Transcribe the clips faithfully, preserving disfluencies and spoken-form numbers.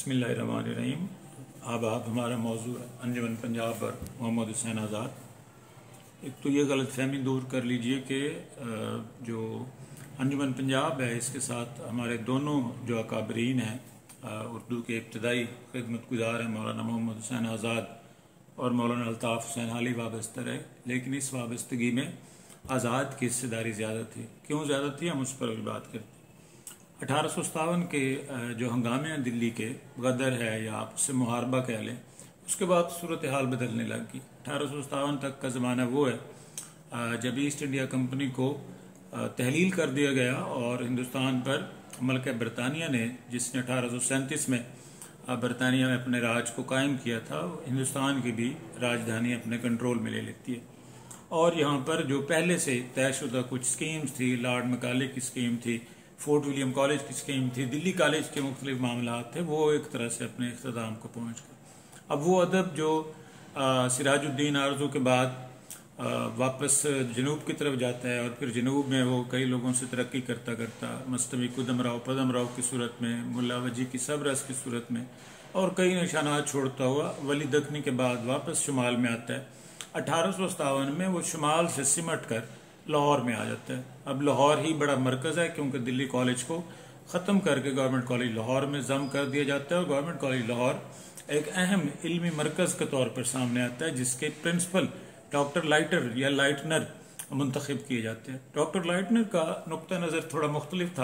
बिस्मिल्लाहिर्रहमानिर्रहीम। अब आप हमारा मौजू है अंजुमन पंजाब और मोहम्मद हुसैन आज़ाद। एक तो ये गलत फहमी दूर कर लीजिए कि जो अंजुमन पंजाब है इसके साथ हमारे दोनों जो अकाबरीन हैं उर्दू के इब्तदाई खिदमत गुजार हैं मौलाना मोहम्मद हुसैन आज़ाद और मौलाना अल्ताफ़ हुसैन हाली वाबस्ता रहे, लेकिन इस वाबस्तगी में आज़ाद की हिस्सेदारी ज़्यादा थी। क्यों ज़्यादा थी हम उस पर भी बात करते हैं। अठारह सौ सतावन के जो हंगामे हैं दिल्ली के, गदर है या आप उससे मुहारबा कह लें, उसके बाद सूरत हाल बदलने लग गई। अठारह सौ सतावन तक का ज़माना वो है जब ईस्ट इंडिया कंपनी को तहलील कर दिया गया और हिंदुस्तान पर मल्क बरतानिया ने, जिसने अठारह सौ सैंतीस में बरतानिया में अपने राज को कायम किया था, हिंदुस्तान की भी राजधानी अपने कंट्रोल में ले लेती है। और यहाँ पर जो पहले से तयशुदा कुछ स्कीम्स थी, लॉर्ड मैकाले की स्कीम थी, फोर्ट विलियम कॉलेज की स्कीम थी, दिल्ली कॉलेज के मुख्तलिफ मामला थे, वो एक तरह से अपने इख्तिताम को पहुँच गए। अब वो अदब जो सिराजुद्दीन आरजू के बाद आ, वापस जनूब की तरफ जाता है और फिर जनूब में वो कई लोगों से तरक्की करता करता मस्तवी कुदम राव पदम राव की सूरत में, मुल्ला वजी की सबरस की सूरत में और कई निशानात छोड़ता हुआ वली दखनी के बाद वापस शुमाल में आता है। अठारह सौ सतावन में वो शुमाल से सिमट कर लाहौर में आ जाता है। अब लाहौर ही बड़ा मरकज है क्योंकि दिल्ली कॉलेज को ख़त्म करके गवर्नमेंट कॉलेज लाहौर में जम कर दिया जाता है और गवर्नमेंट कॉलेज लाहौर एक अहम इल्मी मरकज़ के तौर पर सामने आता है, जिसके प्रिंसिपल डॉक्टर लाइटर या लाइटनर मुंतखब किए जाते हैं। डॉक्टर लाइटनर का नुक्ता नज़र थोड़ा मुख्तलिफ था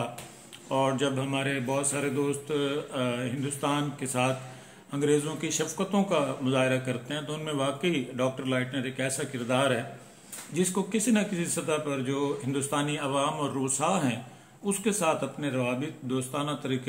और जब हमारे बहुत सारे दोस्त हिंदुस्तान के साथ अंग्रेज़ों की शफ़क़तों का मुज़ाहरा करते हैं तो उनमें वाकई डॉक्टर लाइटनर एक ऐसा किरदार है जिसको किसी न किसी सतह पर जो हिंदुस्तानी अवाम और रूसा हैं उसके साथ अपने रवाबित दोस्ताना तरीके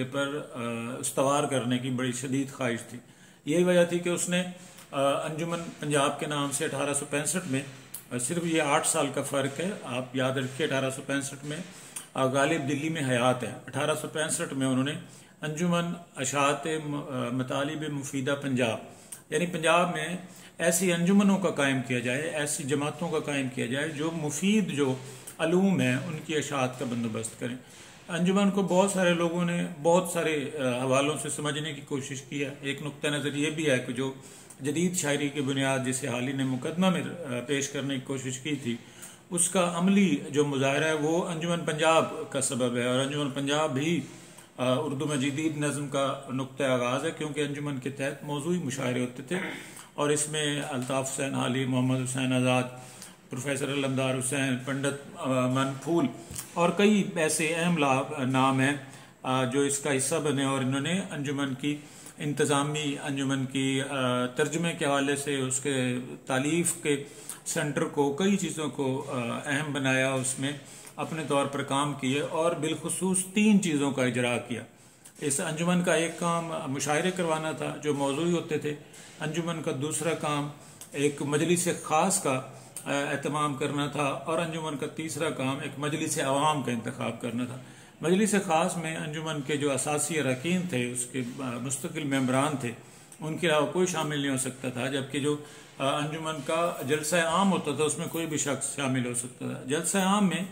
पर इस्तवार करने की बड़ी शदीद ख्वाहिश थी। यही वजह थी कि उसने अंजुमन पंजाब के नाम से अठारह सौ पैंसठ में, सिर्फ ये आठ साल का फ़र्क है, आप याद रखिए, अठारह सौ पैंसठ में गालिब दिल्ली में हयात है, अठारह सौ पैंसठ में उन्होंने अंजुमन अशात मतालिब मुफीदा पंजाब, यानी पंजाब में ऐसी अंजुमनों का कायम किया जाए, ऐसी जमातों का कायम किया जाए जो मुफीद जो अलूम है उनकी अशात का बंदोबस्त करें। अंजुमन को बहुत सारे लोगों ने बहुत सारे हवालों से समझने की कोशिश की है। एक नुक्ता नज़र ये भी है कि जो जदीद शायरी की बुनियाद जिसे हाल ही ने मुकदमा में पेश करने की कोशिश की थी, उसका अमली जो मुजाहरा है वो अंजुमन पंजाब का सबब है और अंजुमन पंजाब भी उर्दू में जदीद नज़म का नुक्ता आगाज़ है क्योंकि अंजुमन के तहत मौजूई मुशायरे होते थे और इसमें अल्ताफ़ हुसैन हाली, मोहम्मद हुसैन आज़ाद, प्रोफेसर अलमदार हुसैन, पंडित मनफूल और कई ऐसे अहम नाम हैं जो इसका हिस्सा बने और इन्होंने अंजुमन की इंतज़ामी, अंजुमन की तर्जुमे के हवाले से उसके तालीफ के सेंटर को, कई चीज़ों को अहम बनाया, उसमें अपने तौर पर काम किए और बिलखुसूस तीन चीज़ों का इजरा किया। इस अंजुमन का एक काम मुशायरे करवाना था जो मौजूद होते थे, अंजुमन का दूसरा काम एक मजलिस ख़ास का एहतमाम करना था और अंजुमन का तीसरा काम एक मजलिस अवाम का इंतखाब करना था। मजलिस ख़ास में अंजुमन के जो असासी अरकान थे, उसके मुस्तकिल मेम्बरान थे, उनके अलावा कोई शामिल नहीं हो सकता था, जबकि जो अंजुमन का जलसा आम होता था उसमें कोई भी शख्स शामिल हो सकता था। जलसा आम में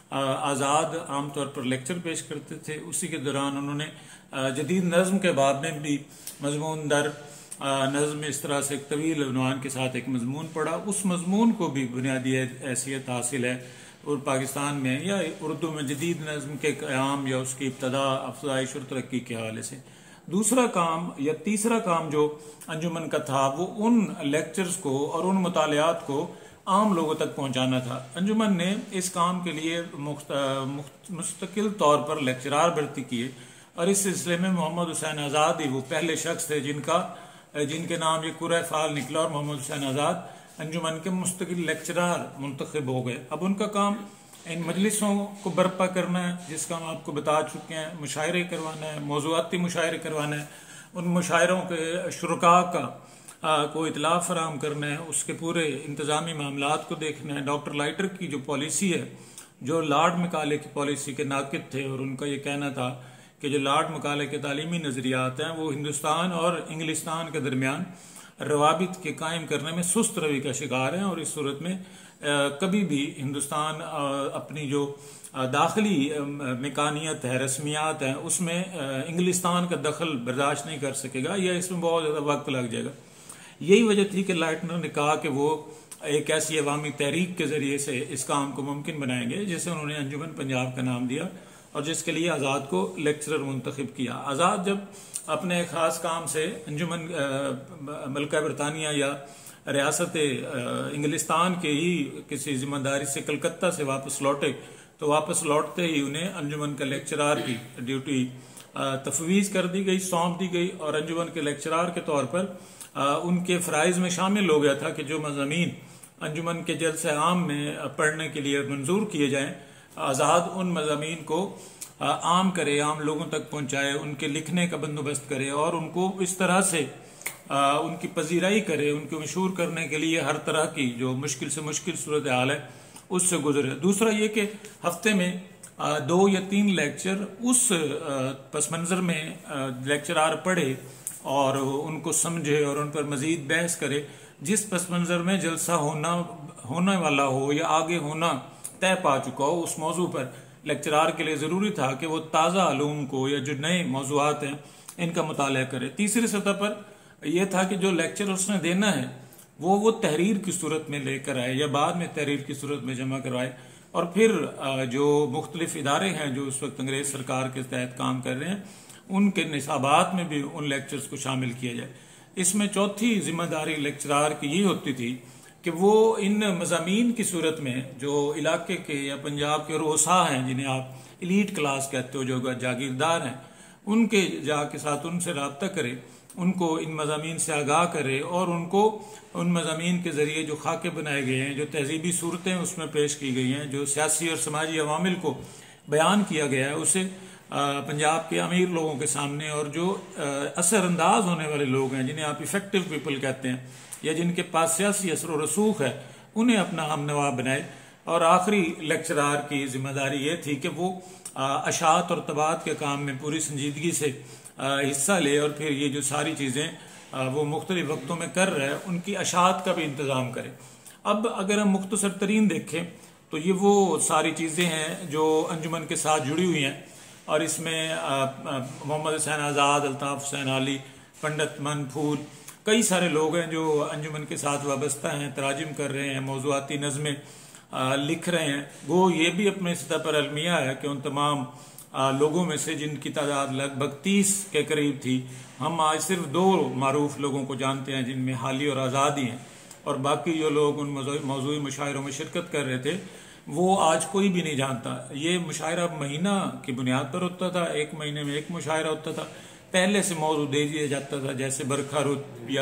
आज़ाद आमतौर पर लेक्चर पेश करते थे, उसी के दौरान उन्होंने जदीद नज़म के बाब में भी मजमून दर नज़म इस तरह से एक तवील उन्वान के साथ एक मजमून पढ़ा, उस मजमून को भी बुनियादी हैसियत हासिल है और पाकिस्तान में या उर्दू में जदीद नज़म के क़याम या उसकी इब्तदा, अफज़ाइश और तरक्की के हवाले से। दूसरा काम या तीसरा काम जो अंजुमन का था वो उन लेक्चर्स को और उन मुतालियात को आम लोगों तक पहुँचाना था। अंजुमन ने इस काम के लिए मुस्तकिल तौर पर लेक्चरार भर्ती किए और इस सिलसिले में मोहम्मद हुसैन आज़ाद ही वो पहले शख्स थे जिनका जिनके नाम ये कुर्रा फाल निकला और मोहम्मद हुसैन आज़ाद अंजुमन के मुस्तकिल लेक्चरार मुंतखब हो गए। अब उनका काम इन मजलिसों को बर्पा करना है, जिसका हम आपको बता चुके हैं, मुशायरे करवाना है, मौज़ूआती मुशायरे करवाना है, उन मुशायरों के शुरका का आ, को इतला फराम करना है, उसके पूरे इंतज़ामी मामलात को देखना है। डॉक्टर लाइटर की जो पॉलिसी है, जो लॉर्ड मैकाले की पॉलिसी के नाकिद थे और उनका ये कहना था कि जो लॉर्ड मैकाले के तालीमी नज़रियात हैं वो हिंदुस्तान और इंग्लिस्तान के दरमियान रवाबित के कायम करने में सुस्त रवि का शिकार हैं और इस सूरत में कभी भी हिंदुस्तान अपनी जो दाखिली मकानियत है, रस्मियात हैं, उसमें इंग्लिस्तान का दखल बर्दाश्त नहीं कर सकेगा या इसमें बहुत ज़्यादा वक्त लग जाएगा। यही वजह थी कि लाइटनर ने कहा कि वो एक ऐसी अवामी तहरीक के ज़रिए से इस काम को मुमकिन बनाएंगे जिसे उन्होंने अंजुमन पंजाब का नाम दिया और जिसके लिए आज़ाद को लेक्चरर मुंतखब किया। आज़ाद जब अपने ख़ास काम से अंजुमन मलका बरतानिया या रियासत इंग्लिस्तान के ही किसी जिम्मेदारी से कलकत्ता से वापस लौटे तो वापस लौटते ही उन्हें अंजुमन के लेक्चरार की ड्यूटी तफवीज़ कर दी गई, सौंप दी गई और अंजुमन के लेक्चरार के तौर पर उनके फ़राइज़ में शामिल हो गया था कि जो मज़ामीन अंजुमन के जलसे आम में पढ़ने के लिए मंजूर किए जाएं, आज़ाद उन मज़ामीन को आम करे, आम लोगों तक पहुंचाए, उनके लिखने का बंदोबस्त करे और उनको इस तरह से आ, उनकी पजीराई करे, उनको मशहूर करने के लिए हर तरह की जो मुश्किल से मुश्किल सूरत हाल है उससे गुजरे। दूसरा ये कि हफ्ते में आ, दो या तीन लेक्चर उस पस मंज़र में लेक्चरार पढ़े और उनको समझे और उन पर मजीद बहस करे जिस पस मंज़र में जलसा होना होने वाला हो या आगे होना तय पा चुका हो। उस मौजू पर लेक्चरार के लिए ज़रूरी था कि वो ताज़ा अलूम को या जो नए मौजूआत हैं इनका मुताला करे। तीसरी सतह पर यह था कि जो लेक्चर उसने देना है वो वो तहरीर की सूरत में लेकर आए या बाद में तहरीर की सूरत में जमा करवाए और फिर जो मुख्तलिफ इदारे हैं जो उस वक्त अंग्रेज सरकार के तहत काम कर रहे हैं उनके निसाबात में भी उन लेक्चर्स को शामिल किया जाए। इसमें चौथी जिम्मेदारी लेक्चरार की ये होती थी कि वो इन मज़ामीन की सूरत में जो इलाके के या पंजाब के रोसा हैं जिन्हें आप इलीट क्लास कहते हो, जो जागीरदार हैं, उनके जाके साथ उनसे रब्ता करे, उनको इन मज़ामीन से आगाह करे और उनको उन मज़ामीन के ज़रिए जो खाके बनाए गए हैं, जो तहजीबी सूरतें उसमें पेश की गई हैं, जो सियासी और समाजी अवामिल को बयान किया गया है, उसे पंजाब के अमीर लोगों के सामने और जो असरअंदाज होने वाले लोग हैं जिन्हें आप इफेक्टिव पीपल कहते हैं या जिनके पास सियासी असर और रसूख है, उन्हें अपना हमनवा बनाए। और आखिरी लेक्चरार की जिम्मेदारी ये थी कि वो अशात और तबात के काम में पूरी संजीदगी से हिस्सा ले और फिर ये जो सारी चीज़ें वो मुख्तलिफ वक्तों में कर रहे हैं उनकी अशात का भी इंतज़ाम करे। अब अगर हम मुख्तसर तरीन देखें तो ये वो सारी चीज़ें हैं जो अंजुमन के साथ जुड़ी हुई हैं और इसमें मोहम्मद हुसैन आज़ाद, अल्ताफ़ हुसैन आली, पंडित मन फूल, कई सारे लोग हैं जो अंजुमन के साथ वाबस्ता हैं, तराजिम कर रहे हैं, मौज़ूआती नज़में लिख रहे हैं। वो ये भी अपने सतह पर अलमिया है कि उन तमाम लोगों में से जिनकी तादाद लगभग तीस के करीब थी, हम आज सिर्फ दो मारूफ लोगों को जानते हैं जिनमें हाली और आज़ादी हैं और बाकी जो लोग उन मौजूद मुशायरों में शिरकत कर रहे थे वो आज कोई भी नहीं जानता। ये मुशायरा महीना की बुनियाद पर होता था, एक महीने में एक मुशायरा होता था, पहले से मौजू दे दिया जाता था जैसे बरखा रुत या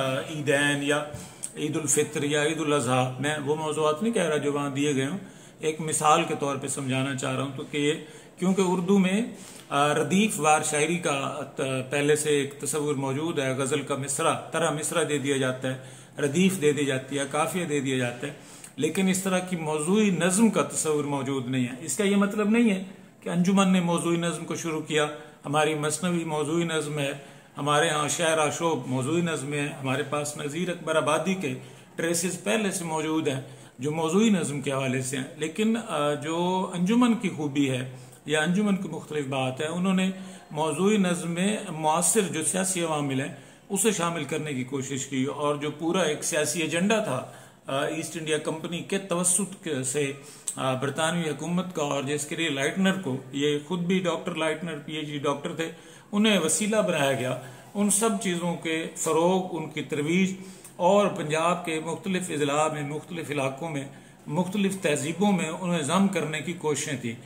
ईदैन या ईद उल फित्र या ईद उल अज़हा। मैं वो मौजूआत नहीं कह रहा जो वहाँ दिए गए हों, एक मिसाल के तौर पे समझाना चाह रहा हूँ। तो कि ये क्योंकि उर्दू में रदीफ वार शायरी का पहले से एक तस्वुर मौजूद है, गज़ल का मिसरा तरह मिसरा दे दिया जाता है, रदीफ दे दी जाती है, काफिया दे दिया जाता है, लेकिन इस तरह की मौजूई नज़्म का तस्वुर मौजूद नहीं है। इसका ये मतलब नहीं है कि अंजुमन ने मौजूई नज़्म को शुरू किया। हमारी मसनवी मौजूई नज़्म है, हमारे यहाँ शेर आशोब मौजूई नज़्म है, हमारे पास नज़ीर अकबर आबादी के ट्रेसेस पहले से मौजूद हैं जो मौजूई नज़्म के हवाले से हैं। लेकिन जो अंजुमन की खूबी है या अंजुमन की मुख्तलिफ बात है, उन्होंने मौजूई नज़्म में मुआसिर जो सियासी अवामिल हैं उसे शामिल करने की कोशिश की और जो पूरा एक सियासी एजेंडा था ईस्ट इंडिया कंपनी के तवस्सुत से बरतानवी हुकूमत का, और जिसके लिए लाइटनर को, ये खुद भी डॉक्टर लाइटनर पीएचडी डॉक्टर थे, उन्हें वसीला बनाया गया उन सब चीज़ों के फ़रोग, उनकी तरवीज और पंजाब के मुख्तलिफ अजला में, मुख्तलिफ इलाकों में, मुख्तलिफ तहजीबों में उन्हें जम करने की कोशिशें थी।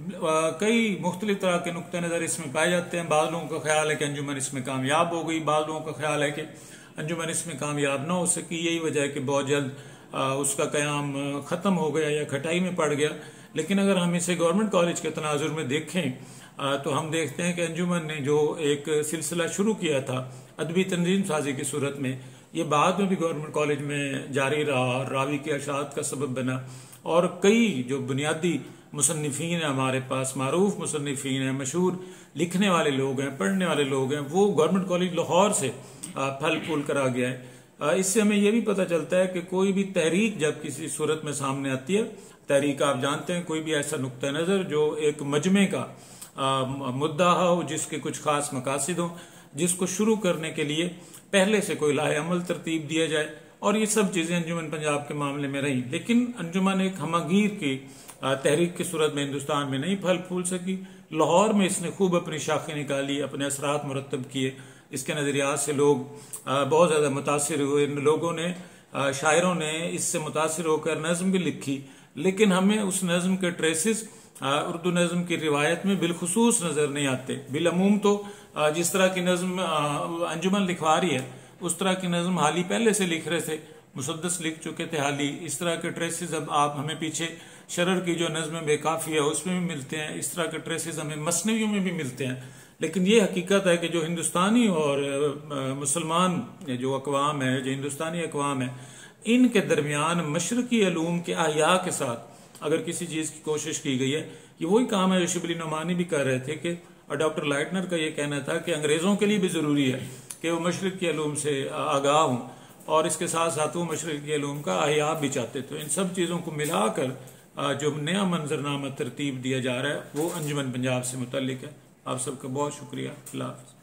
कई मुख्तलिफ तरह के नुक्ते नज़र इसमें पाए जाते हैं। बाद लोगों का ख्याल है कि अंजुमन इसमें कामयाब हो गई, बाद लोगों का ख्याल है कि अंजुमन इसमें कामयाब ना हो सकी, यही वजह है कि बहुत जल्द उसका क़याम ख़त्म हो गया या खटाई में पड़ गया। लेकिन अगर हम इसे गवर्नमेंट कॉलेज के तनाजुर में देखें तो हम देखते हैं कि अंजुमन ने जो एक सिलसिला शुरू किया था अदबी तंजीम साजी की सूरत में, ये बाद में भी गवर्नमेंट कॉलेज में जारी रहा और रावी के अशात का सबब बना। और कई जो बुनियादी मुसन्निफीन हैं हमारे पास, मारूफ मुसन्निफीन हैं, मशहूर लिखने वाले लोग हैं, पढ़ने वाले लोग हैं, वो गवर्नमेंट कॉलेज लाहौर से फल फूल करा गया है। इससे हमें यह भी पता चलता है कि कोई भी तहरीक जब किसी सूरत में सामने आती है, तहरीक आप जानते हैं कोई भी ऐसा नुक्ता नज़र जो एक मजमे का आ, मुद्दा हो, जिसके कुछ खास मकासद हो, जिसको शुरू करने के लिए पहले से कोई लाहे अमल तरतीब दिया जाए, और ये सब चीजें अंजुमन पंजाब के मामले में रही। लेकिन अंजुमन एक हमागीर की तहरीक की सूरत में हिंदुस्तान में नहीं फल फूल सकी। लाहौर में इसने खूब अपनी शाखें निकाली, अपने असरात मुरतब किए, इसके नजरियात से लोग बहुत ज्यादा मुतासिर हुए। इन लोगों ने, शायरों ने इससे मुतासिर होकर नज्म भी लिखी, लेकिन हमें उस नज्म के ट्रेसेस उर्दू नज्म की रिवायत में बिलखुसूस नजर नहीं आते। बिलअमूम तो जिस तरह की नज्म अंजुमन लिखवा रही है उस तरह की नज्म हाली पहले से लिख रहे थे, मुसद्दस लिख चुके थे हाली। इस तरह के ट्रेसेस अब आप हमें पीछे शरर की जो नज्म बेकाफी है उसमें भी मिलते हैं, इस तरह के ट्रेसेस हमें मसनवियों में भी मिलते हैं। लेकिन ये हकीकत है कि जो हिंदुस्तानी और मुसलमान जो अकवाम है, जो हिंदुस्तानी अकवाम है, इनके दरमियान मशरकी अलूम के अहिया के साथ अगर किसी चीज की कोशिश की गई है, ये वही काम है जो शिबली नोमानी भी कर रहे थे कि, और डॉक्टर लाइटनर का ये कहना था कि अंग्रेजों के लिए भी जरूरी है कि वो मशरक के अलूम से आगाह हों, और इसके साथ साथ वो मशरक के अलूम का अहिया भी चाहते थे। इन सब चीजों को मिलाकर जो नया मंजरनामा तरतीब दिया जा रहा है वो अंजुमन पंजाब से मुतल्लिक है। आप सबका बहुत शुक्रिया। अल्लाह हाफ़िज़।